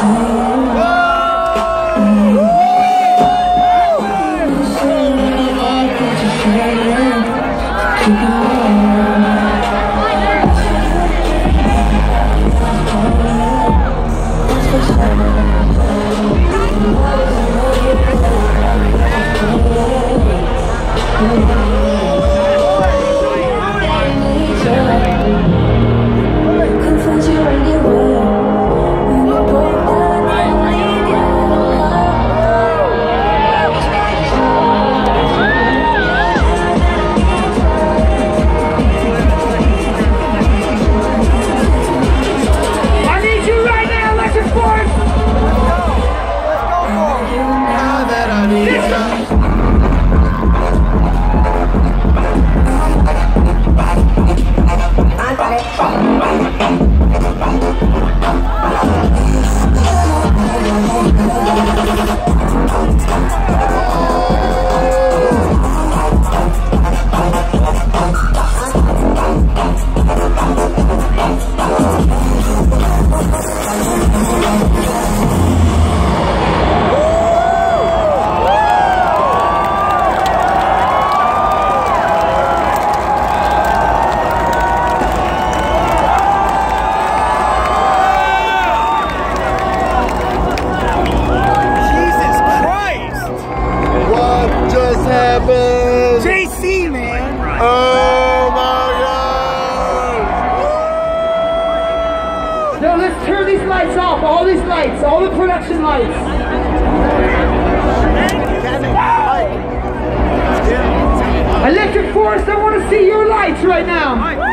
Now let's turn these lights off, all these lights, all the production lights. Electric Forest, I want to see your lights right now.